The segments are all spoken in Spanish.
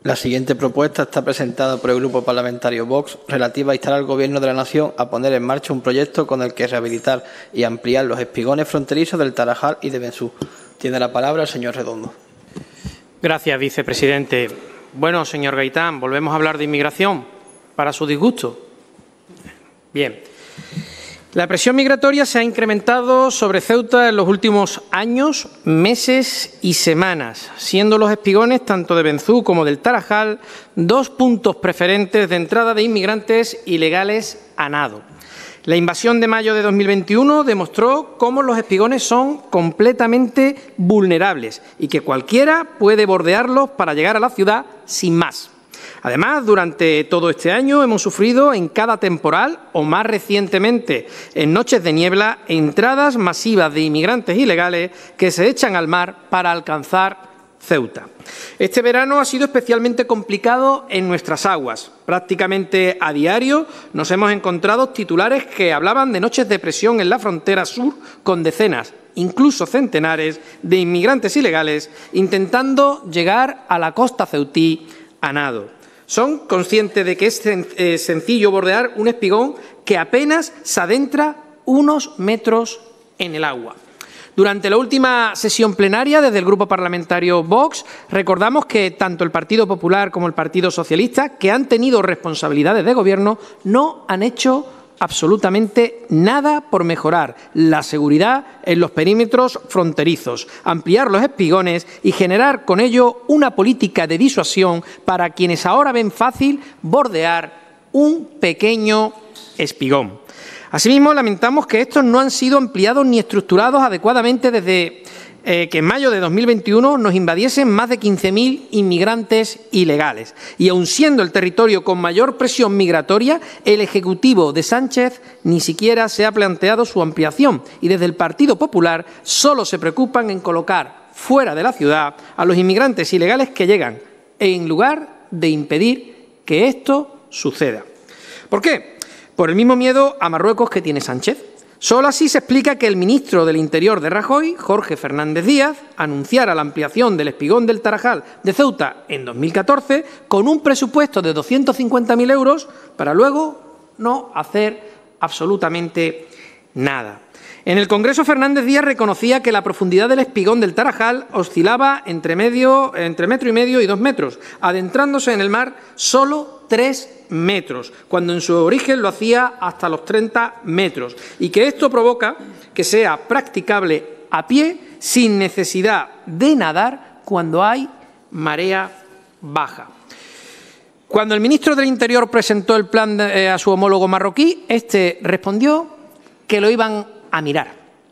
La siguiente propuesta está presentada por el Grupo Parlamentario Vox, relativa a instar al Gobierno de la Nación a poner en marcha un proyecto con el que rehabilitar y ampliar los espigones fronterizos del Tarajal y de Benzú. Tiene la palabra el señor Redondo. Gracias, vicepresidente. Bueno, señor Gaitán, volvemos a hablar de inmigración, para su disgusto. Bien. La presión migratoria se ha incrementado sobre Ceuta en los últimos años, meses y semanas, siendo los espigones, tanto de Benzú como del Tarajal, dos puntos preferentes de entrada de inmigrantes ilegales a nado. La invasión de mayo de 2021 demostró cómo los espigones son completamente vulnerables y que cualquiera puede bordearlos para llegar a la ciudad sin más. Además, durante todo este año hemos sufrido en cada temporal, o más recientemente en noches de niebla, entradas masivas de inmigrantes ilegales que se echan al mar para alcanzar Ceuta. Este verano ha sido especialmente complicado en nuestras aguas. Prácticamente a diario nos hemos encontrado titulares que hablaban de noches de presión en la frontera sur con decenas, incluso centenares, de inmigrantes ilegales intentando llegar a la costa ceutí a nado. Son conscientes de que es sencillo bordear un espigón que apenas se adentra unos metros en el agua. Durante la última sesión plenaria, desde el Grupo Parlamentario Vox, recordamos que tanto el Partido Popular como el Partido Socialista, que han tenido responsabilidades de gobierno, no han hecho absolutamente nada por mejorar la seguridad en los perímetros fronterizos, ampliar los espigones y generar con ello una política de disuasión para quienes ahora ven fácil bordear un pequeño espigón. Asimismo, lamentamos que estos no han sido ampliados ni estructurados adecuadamente desde que en mayo de 2021 nos invadiesen más de 15.000 inmigrantes ilegales. Y aun siendo el territorio con mayor presión migratoria, el Ejecutivo de Sánchez ni siquiera se ha planteado su ampliación y desde el Partido Popular solo se preocupan en colocar fuera de la ciudad a los inmigrantes ilegales que llegan, en lugar de impedir que esto suceda. ¿Por qué? Por el mismo miedo a Marruecos que tiene Sánchez. Solo así se explica que el ministro del Interior de Rajoy, Jorge Fernández Díaz, anunciara la ampliación del espigón del Tarajal de Ceuta en 2014 con un presupuesto de 250.000 euros para luego no hacer absolutamente nada. En el Congreso, Fernández Díaz reconocía que la profundidad del espigón del Tarajal oscilaba entre metro y medio y 2 metros, adentrándose en el mar solo 3 metros, cuando en su origen lo hacía hasta los 30 metros, y que esto provoca que sea practicable a pie sin necesidad de nadar cuando hay marea baja. Cuando el ministro del Interior presentó el plan a su homólogo marroquí, este respondió que lo iban a mirar,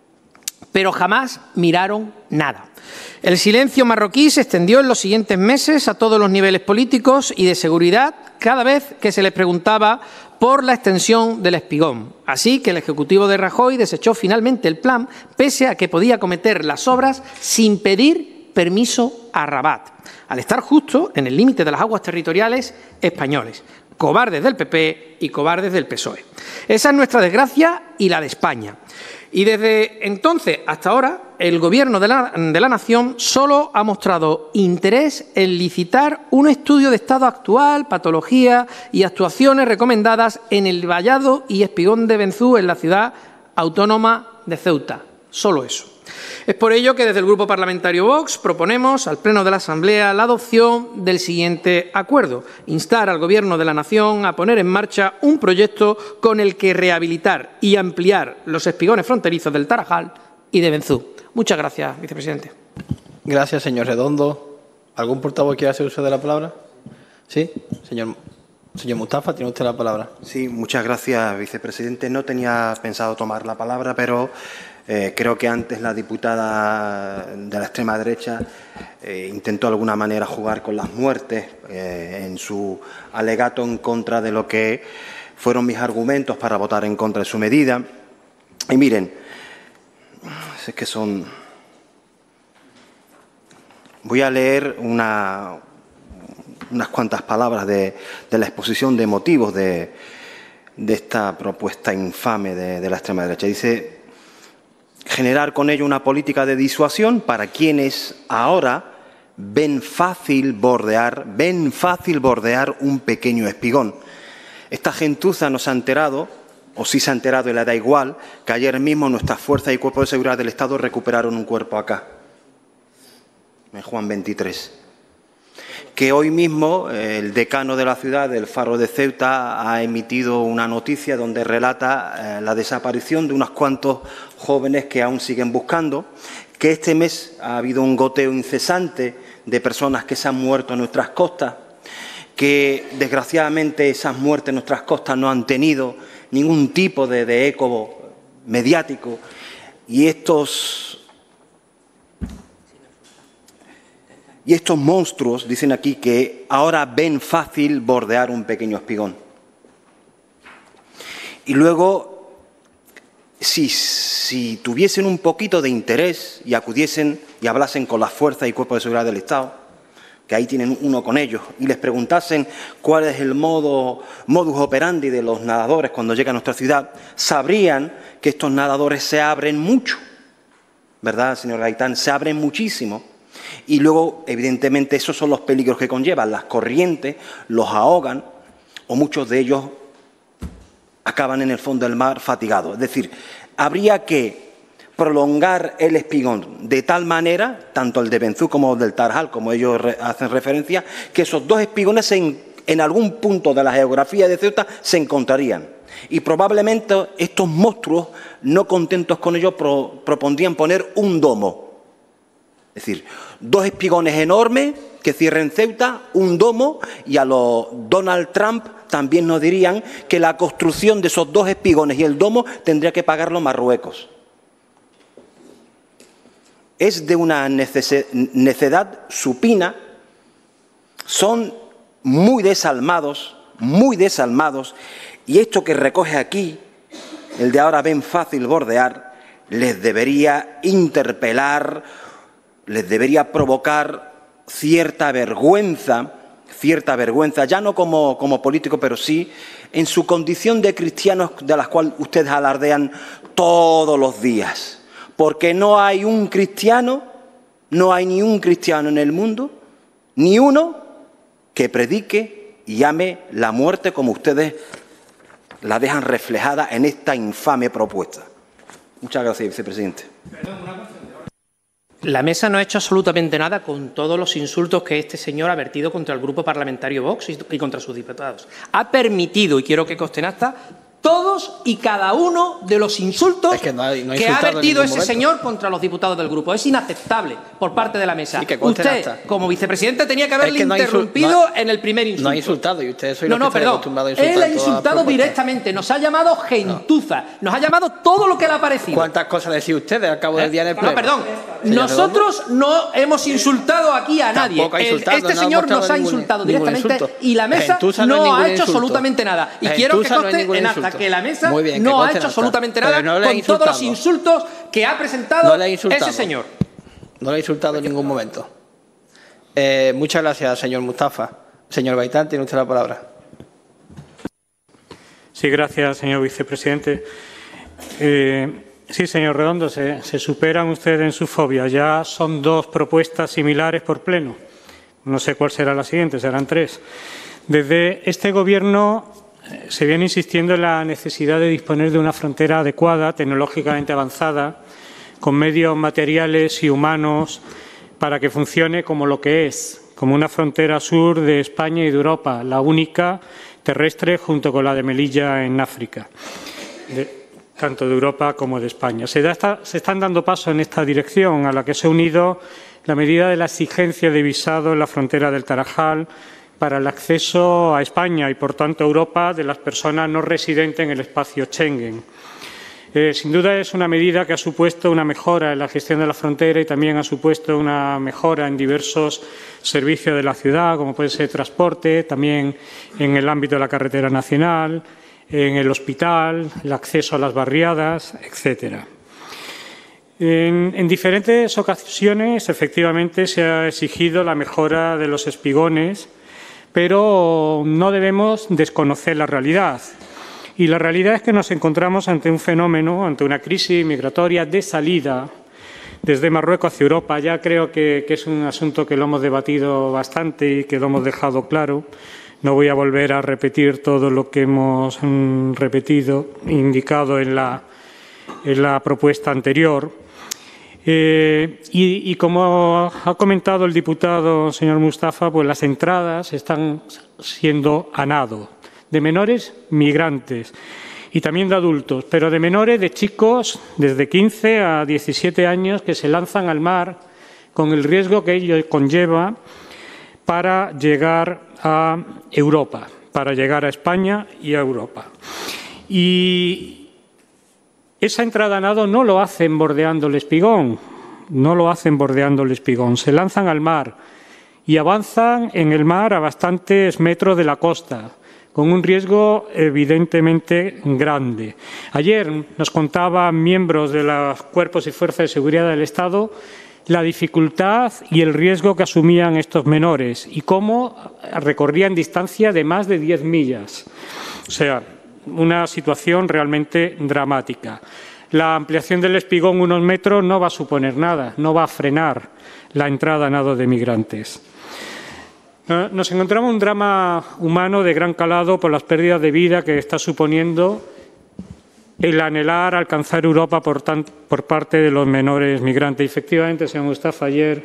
pero jamás miraron nada. El silencio marroquí se extendió en los siguientes meses a todos los niveles políticos y de seguridad cada vez que se les preguntaba por la extensión del espigón. Así que el Ejecutivo de Rajoy desechó finalmente el plan, pese a que podía acometer las obras sin pedir permiso a Rabat, al estar justo en el límite de las aguas territoriales españoles. Cobardes del PP y cobardes del PSOE. Esa es nuestra desgracia y la de España. Y desde entonces hasta ahora, el Gobierno de la Nación solo ha mostrado interés en licitar un estudio de estado actual, patología y actuaciones recomendadas en el vallado y espigón de Benzú en la ciudad autónoma de Ceuta. Solo eso. Es por ello que desde el Grupo Parlamentario Vox proponemos al Pleno de la Asamblea la adopción del siguiente acuerdo: instar al Gobierno de la Nación a poner en marcha un proyecto con el que rehabilitar y ampliar los espigones fronterizos del Tarajal y de Benzú. Muchas gracias, vicepresidente. Gracias, señor Redondo. ¿Algún portavoz quiere hacer uso de la palabra? Sí, señor Mustafa, tiene usted la palabra. Sí, muchas gracias, vicepresidente. No tenía pensado tomar la palabra, pero creo que antes la diputada de la extrema derecha intentó de alguna manera jugar con las muertes en su alegato en contra de lo que fueron mis argumentos para votar en contra de su medida. Y miren, es que son... Voy a leer unas cuantas palabras de la exposición de motivos de esta propuesta infame de la extrema derecha. Dice: generar con ello una política de disuasión para quienes ahora ven fácil bordear un pequeño espigón. Esta gentuza no se ha enterado, o sí se ha enterado y le da igual, que ayer mismo nuestras fuerzas y cuerpos de seguridad del Estado recuperaron un cuerpo acá, en Juan 23. Que hoy mismo el decano de la ciudad, del Faro de Ceuta, ha emitido una noticia donde relata la desaparición de unos cuantos jóvenes que aún siguen buscando, que este mes ha habido un goteo incesante de personas que se han muerto en nuestras costas, que desgraciadamente esas muertes en nuestras costas no han tenido ningún tipo de eco mediático, y estos monstruos dicen aquí que ahora ven fácil bordear un pequeño espigón. Y luego, si tuviesen un poquito de interés y acudiesen y hablasen con las fuerzas y cuerpos de seguridad del Estado, que ahí tienen uno con ellos, y les preguntasen cuál es el modus operandi de los nadadores cuando llegan a nuestra ciudad, sabrían que estos nadadores se abren mucho, ¿verdad, señor Gaitán? Se abren muchísimo. Y luego, evidentemente, esos son los peligros que conllevan. Las corrientes los ahogan o muchos de ellos acaban en el fondo del mar fatigados. Es decir, habría que prolongar el espigón de tal manera, tanto el de Benzú como el del Tarajal, como ellos hacen referencia, que esos dos espigones en algún punto de la geografía de Ceuta se encontrarían. Y probablemente estos monstruos, no contentos con ello, propondrían poner un domo. Es decir, dos espigones enormes que cierren Ceuta, un domo, y a los Donald Trump también nos dirían que la construcción de esos dos espigones y el domo tendría que pagarlo Marruecos. Es de una necedad supina, son muy desalmados, y esto que recoge aquí, el de ahora ven fácil bordear, les debería interpelar, les debería provocar cierta vergüenza, ya no como político, pero sí en su condición de cristianos de las cuales ustedes alardean todos los días. Porque no hay ni un cristiano en el mundo, ni uno que predique y ame la muerte como ustedes la dejan reflejada en esta infame propuesta. Muchas gracias, vicepresidente. La mesa no ha hecho absolutamente nada con todos los insultos que este señor ha vertido contra el Grupo Parlamentario Vox y contra sus diputados. Ha permitido, y quiero que conste en acta, todos y cada uno de los insultos que ha vertido ese señor contra los diputados del grupo. Es inaceptable por parte de la mesa. Sí, usted, como vicepresidente, tenía que haberle interrumpido en el primer insulto. No ha insultado, y ustedes soy acostumbrado a insultar. Él ha insultado directamente, nos ha llamado gentuza, nos ha llamado todo lo que le ha parecido. ¿Cuántas cosas decía usted al cabo del día en el pleno? No, perdón. Nosotros no hemos insultado aquí a nadie. Este señor nos ha insultado directamente y la mesa no ha hecho absolutamente nada. Y quiero que conste en acta que la mesa no ha hecho absolutamente nada con todos los insultos que ha presentado ese señor. No le ha insultado en ningún momento. Muchas gracias, señor Mustafa. Señor Gaitán, tiene usted la palabra. Sí, gracias, señor vicepresidente. Sí, señor Redondo, se superan ustedes en su fobia. Ya son dos propuestas similares por pleno. No sé cuál será la siguiente, serán tres. Desde este Gobierno se viene insistiendo en la necesidad de disponer de una frontera adecuada, tecnológicamente avanzada, con medios materiales y humanos para que funcione como lo que es, como una frontera sur de España y de Europa, la única terrestre junto con la de Melilla en África, tanto de Europa como de España. Se están dando pasos en esta dirección, a la que se ha unido la medida de la exigencia de visado en la frontera del Tarajal para el acceso a España y, por tanto, a Europa de las personas no residentes en el espacio Schengen. Sin duda es una medida que ha supuesto una mejora en la gestión de la frontera y también ha supuesto una mejora en diversos servicios de la ciudad, como puede ser transporte, también en el ámbito de la carretera nacional, en el hospital, el acceso a las barriadas, etcétera. En diferentes ocasiones, efectivamente, se ha exigido la mejora de los espigones, pero no debemos desconocer la realidad. Y la realidad es que nos encontramos ante un fenómeno, ante una crisis migratoria de salida desde Marruecos hacia Europa. Ya creo que es un asunto que lo hemos debatido bastante y que lo hemos dejado claro. No voy a volver a repetir todo lo que hemos indicado en la propuesta anterior. Y como ha comentado el diputado señor Mustafa, pues las entradas están siendo a nado de menores migrantes y también de adultos, pero de menores, de chicos desde 15 a 17 años que se lanzan al mar con el riesgo que ello conlleva para llegar a Europa, para llegar a España y a Europa. Y esa entrada a nado no lo hacen bordeando el Espigón, se lanzan al mar y avanzan en el mar a bastantes metros de la costa, con un riesgo evidentemente grande. Ayer nos contaban miembros de los cuerpos y fuerzas de seguridad del Estado la dificultad y el riesgo que asumían estos menores y cómo recorrían distancia de más de 10 millas. O sea, una situación realmente dramática. La ampliación del Espigón unos metros no va a suponer nada, no va a frenar la entrada a nado de migrantes. Nos encontramos un drama humano de gran calado por las pérdidas de vida que está suponiendo el anhelar alcanzar Europa por parte de los menores migrantes. Efectivamente, señor Mustafa, ayer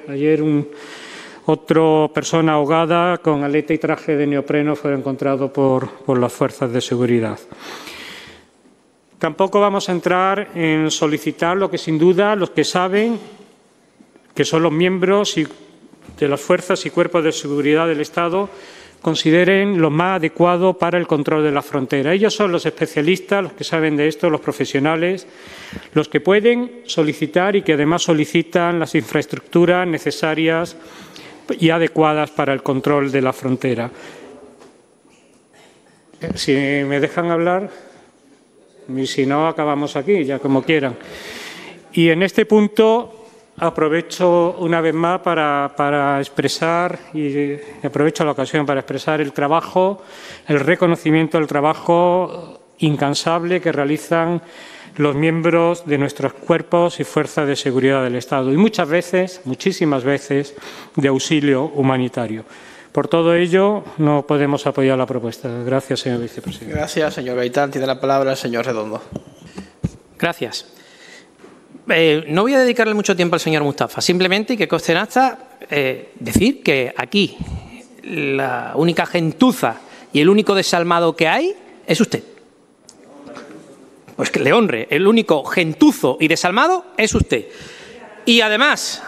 otra persona ahogada con aleta y traje de neopreno fue encontrado por las fuerzas de seguridad. Tampoco vamos a entrar en solicitar lo que sin duda los que saben, que son los miembros de las fuerzas y cuerpos de seguridad del Estado, consideren lo más adecuado para el control de la frontera. Ellos son los especialistas, los que saben de esto, los profesionales, los que pueden solicitar y que además solicitan las infraestructuras necesarias y adecuadas para el control de la frontera. Si me dejan hablar, y si no, acabamos aquí, ya como quieran. Y en este punto aprovecho una vez más para expresar, y aprovecho la ocasión para expresar el trabajo, el reconocimiento del trabajo incansable que realizan los miembros de nuestros cuerpos y fuerzas de seguridad del Estado y muchas veces, muchísimas veces, de auxilio humanitario. Por todo ello, no podemos apoyar la propuesta. Gracias, señor vicepresidente. Gracias, señor Gaitán. Tiene la palabra el señor Redondo. Gracias. No voy a dedicarle mucho tiempo al señor Mustafa. Simplemente, que conste en acta, decir que aquí la única gentuza y el único desalmado que hay es usted. Pues que le honre, el único gentuzo y desalmado es usted. Y además,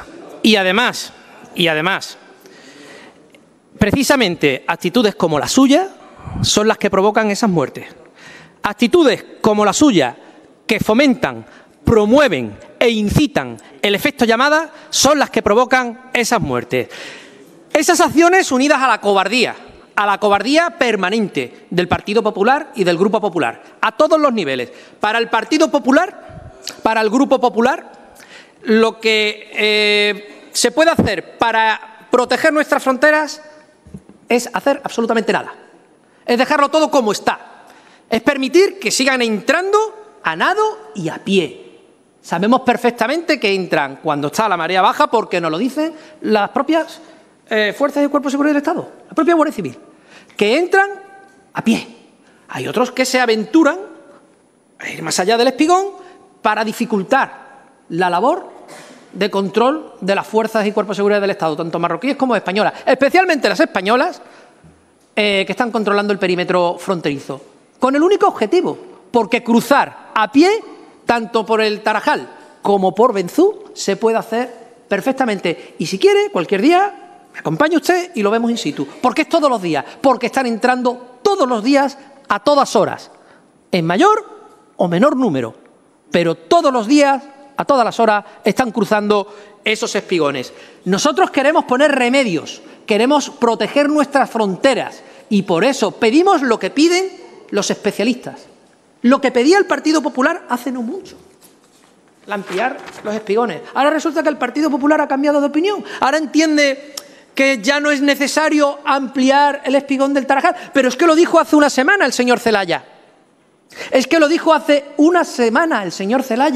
precisamente actitudes como la suya son las que provocan esas muertes. Actitudes como la suya que fomentan, promueven e incitan el efecto llamada son las que provocan esas muertes. Esas acciones unidas a la cobardía permanente del Partido Popular y del Grupo Popular, a todos los niveles. Para el Partido Popular, para el Grupo Popular, lo que se puede hacer para proteger nuestras fronteras es hacer absolutamente nada. Es dejarlo todo como está. Es permitir que sigan entrando a nado y a pie. Sabemos perfectamente que entran cuando está la marea baja porque nos lo dicen las propias fuerzas y cuerpos de seguridad del Estado, la propia Guardia Civil, que entran a pie. Hay otros que se aventuran a ir más allá del Espigón para dificultar la labor de control de las fuerzas y cuerpos de seguridad del Estado, tanto marroquíes como españolas, especialmente las españolas, que están controlando el perímetro fronterizo, con el único objetivo, porque cruzar a pie, tanto por el Tarajal como por Benzú, se puede hacer perfectamente. Y si quiere, cualquier día, me acompaña usted y lo vemos in situ, porque es todos los días, porque están entrando todos los días a todas horas, en mayor o menor número, pero todos los días, a todas las horas, están cruzando esos espigones. Nosotros queremos poner remedios, queremos proteger nuestras fronteras y por eso pedimos lo que piden los especialistas, lo que pedía el Partido Popular hace no mucho, ampliar los espigones. Ahora resulta que el Partido Popular ha cambiado de opinión, ahora entiende que ya no es necesario ampliar el espigón del Tarajal, pero es que lo dijo hace una semana el señor Celaya. Es que lo dijo hace una semana el señor Celaya,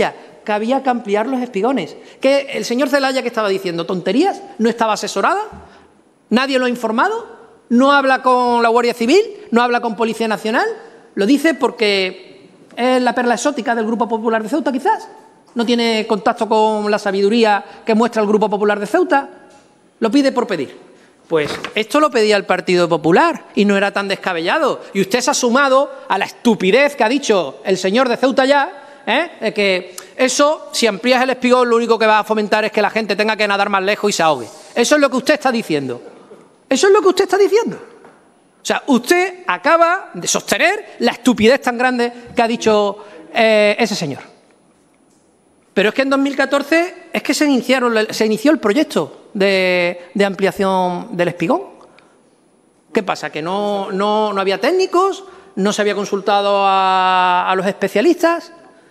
que había que ampliar los espigones. Que el señor Zelaya, que estaba diciendo tonterías, no estaba asesorada, nadie lo ha informado, no habla con la Guardia Civil, no habla con Policía Nacional, lo dice porque es la perla exótica del Grupo Popular de Ceuta, quizás. No tiene contacto con la sabiduría que muestra el Grupo Popular de Ceuta. Lo pide por pedir. Pues esto lo pedía el Partido Popular y no era tan descabellado. Y usted se ha sumado a la estupidez que ha dicho el señor de Ceuta ya, de que eso, si amplías el espigón, lo único que va a fomentar es que la gente tenga que nadar más lejos y se ahogue. Eso es lo que usted está diciendo. Eso es lo que usted está diciendo. O sea, usted acaba de sostener la estupidez tan grande que ha dicho ese señor. Pero es que en 2014 es que se inició el proyecto de ampliación del espigón. ¿Qué pasa? ¿Que no había técnicos? ¿No se había consultado a los especialistas?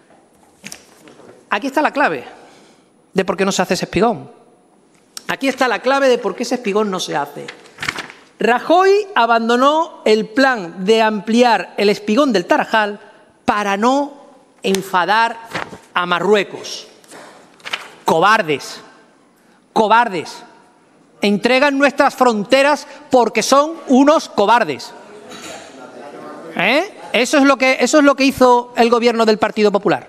Aquí está la clave de por qué no se hace ese espigón. Aquí está la clave de por qué ese espigón no se hace. Rajoy abandonó el plan de ampliar el espigón del Tarajal para no enfadar a Marruecos. Cobardes, cobardes. Entregan nuestras fronteras porque son unos cobardes. Eso es lo que hizo el gobierno del Partido Popular.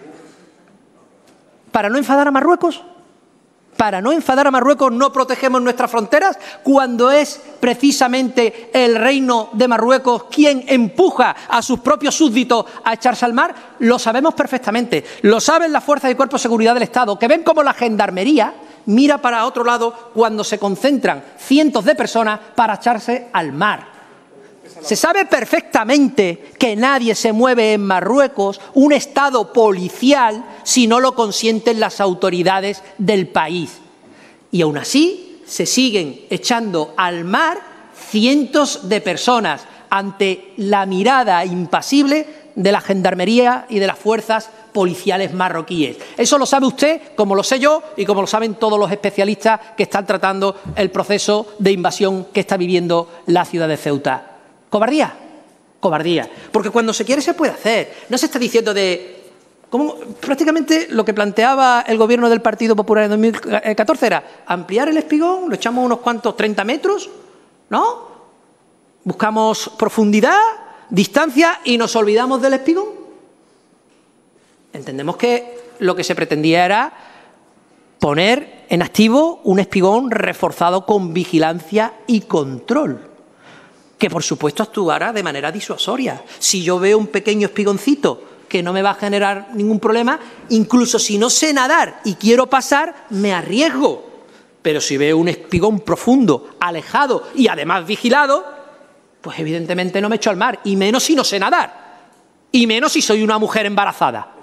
¿Para no enfadar a Marruecos? Para no enfadar a Marruecos no protegemos nuestras fronteras cuando es precisamente el reino de Marruecos quien empuja a sus propios súbditos a echarse al mar. Lo sabemos perfectamente. Lo saben las fuerzas y cuerpos de seguridad del Estado, que ven como la gendarmería mira para otro lado cuando se concentran cientos de personas para echarse al mar. Se sabe perfectamente que nadie se mueve en Marruecos, un Estado policial, si no lo consienten las autoridades del país. Y aún así se siguen echando al mar cientos de personas ante la mirada impasible de la gendarmería y de las fuerzas policiales marroquíes. Eso lo sabe usted, como lo sé yo y como lo saben todos los especialistas que están tratando el proceso de invasión que está viviendo la ciudad de Ceuta. ¿Cobardía? Cobardía. Porque cuando se quiere se puede hacer. No se está diciendo de... ¿Cómo? Prácticamente lo que planteaba el gobierno del Partido Popular en 2014 era ampliar el espigón, lo echamos unos cuantos 30 metros, ¿no? Buscamos profundidad, distancia y nos olvidamos del espigón. Entendemos que lo que se pretendía era poner en activo un espigón reforzado con vigilancia y control, que por supuesto actuara de manera disuasoria. Si yo veo un pequeño espigoncito que no me va a generar ningún problema, incluso si no sé nadar y quiero pasar, me arriesgo. Pero si veo un espigón profundo, alejado y además vigilado, pues evidentemente no me echo al mar, y menos si no sé nadar, y menos si soy una mujer embarazada.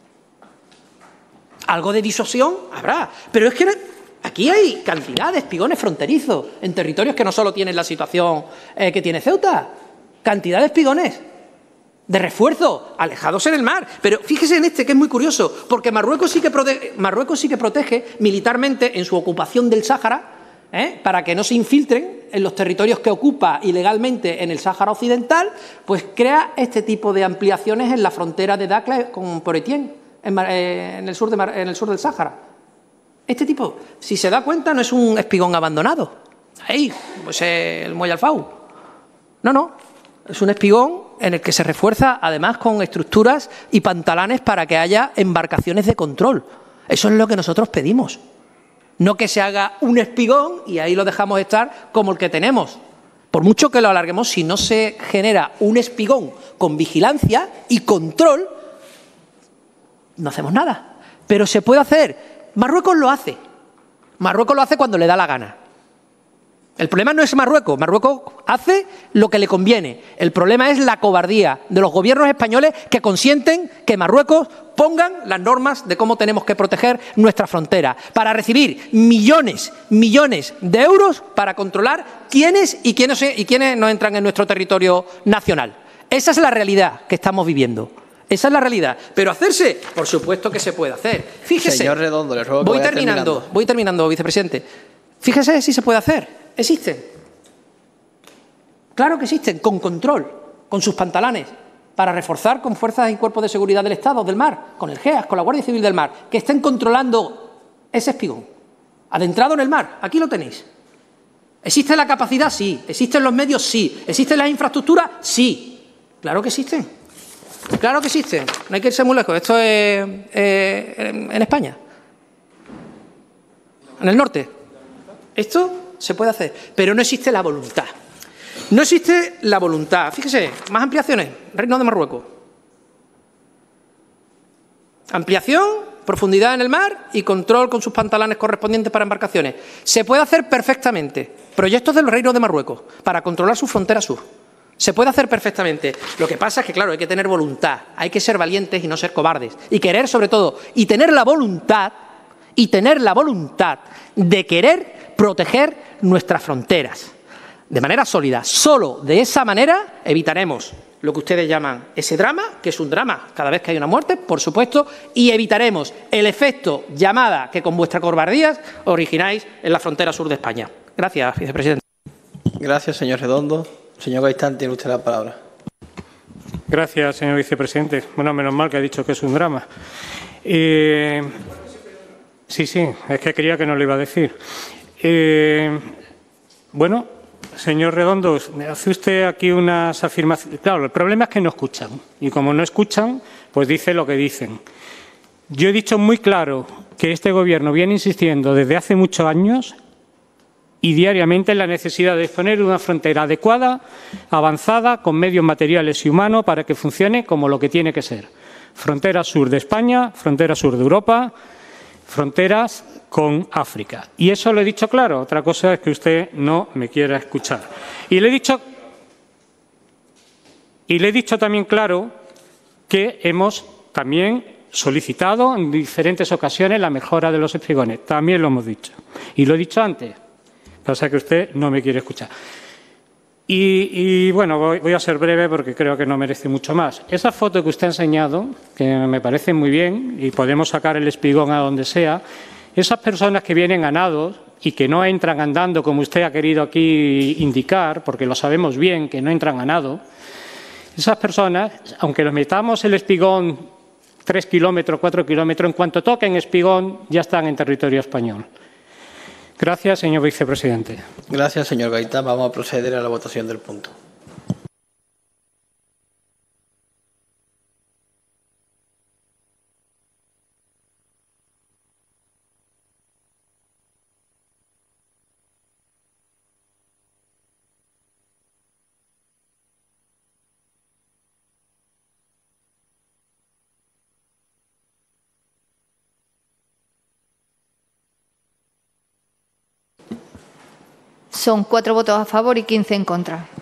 Algo de disuasión habrá, pero es que aquí hay cantidad de espigones fronterizos en territorios que no solo tienen la situación que tiene Ceuta, cantidad de espigones de refuerzo, alejados en el mar. Pero fíjese en este, que es muy curioso, porque Marruecos sí que protege militarmente en su ocupación del Sáhara, para que no se infiltren en los territorios que ocupa ilegalmente en el Sáhara Occidental, pues crea este tipo de ampliaciones en la frontera de Dakhla con Poretien, en el sur del Sáhara. Este tipo, si se da cuenta, no es un espigón abandonado. Ahí, pues el Muelle Alfau. No, es un espigón en el que se refuerza, además, con estructuras y pantalanes para que haya embarcaciones de control. Eso es lo que nosotros pedimos. No que se haga un espigón y ahí lo dejamos estar como el que tenemos. Por mucho que lo alarguemos, si no se genera un espigón con vigilancia y control, no hacemos nada. Pero se puede hacer. Marruecos lo hace. Marruecos lo hace cuando le da la gana. El problema no es Marruecos. Marruecos hace lo que le conviene. El problema es la cobardía de los gobiernos españoles que consienten que Marruecos pongan las normas de cómo tenemos que proteger nuestra frontera para recibir millones de euros para controlar quiénes no entran en nuestro territorio nacional. Esa es la realidad que estamos viviendo. Esa es la realidad. Pero hacerse, por supuesto que se puede hacer. Fíjese. Señor Redondo, le ruego que voy terminando, vicepresidente. Fíjese si se puede hacer. Existen. Claro que existen, con control, con sus pantalones, para reforzar con fuerzas y cuerpos de seguridad del Estado, del mar, con el GEAS, con la Guardia Civil del Mar, que estén controlando ese espigón, adentrado en el mar. Aquí lo tenéis. ¿Existe la capacidad? Sí. ¿Existen los medios? Sí. ¿Existen las infraestructuras? Sí. Claro que existen. Claro que existen. No hay que irse muy lejos. Esto es en España. En el norte. Esto se puede hacer, pero no existe la voluntad. No existe la voluntad. Fíjese, más ampliaciones. Reino de Marruecos. Ampliación, profundidad en el mar y control con sus pantalanes correspondientes para embarcaciones. Se puede hacer perfectamente. Proyectos del Reino de Marruecos para controlar su frontera sur. Se puede hacer perfectamente. Lo que pasa es que, claro, hay que tener voluntad. Hay que ser valientes y no ser cobardes. Y querer, sobre todo, y tener la voluntad de querer proteger nuestras fronteras de manera sólida. Solo de esa manera evitaremos lo que ustedes llaman ese drama, que es un drama cada vez que hay una muerte, por supuesto, y evitaremos el efecto llamada que con vuestra cobardía origináis en la frontera sur de España. Gracias, vicepresidente. Gracias, señor Redondo. Señor Gaitán, tiene usted la palabra. Gracias, señor vicepresidente. Bueno, menos mal que ha dicho que es un drama. Sí, es que creía que no lo iba a decir. Bueno, señor Redondo, hace usted aquí unas afirmaciones. Claro, el problema es que no escuchan. Y como no escuchan, pues dice lo que dicen. Yo he dicho muy claro que este Gobierno viene insistiendo desde hace muchos años y diariamente en la necesidad de disponer de una frontera adecuada, avanzada, con medios materiales y humanos para que funcione como lo que tiene que ser. Frontera sur de España, frontera sur de Europa, fronteras con África. Y eso lo he dicho claro. Otra cosa es que usted no me quiera escuchar. Y le he dicho también claro que hemos también solicitado en diferentes ocasiones la mejora de los espigones. También lo hemos dicho. Y lo he dicho antes. Pasa que usted no me quiere escuchar. Y bueno, voy a ser breve porque creo que no merece mucho más. Esa foto que usted ha enseñado, que me parece muy bien, y podemos sacar el espigón a donde sea, esas personas que vienen a nado y que no entran andando como usted ha querido aquí indicar, porque lo sabemos bien que no entran a nado, esas personas, aunque los metamos el espigón 3 kilómetros, 4 kilómetros, en cuanto toquen espigón ya están en territorio español. Gracias, señor vicepresidente. Gracias, señor Gaitán. Vamos a proceder a la votación del punto. Son 4 votos a favor y 15 en contra.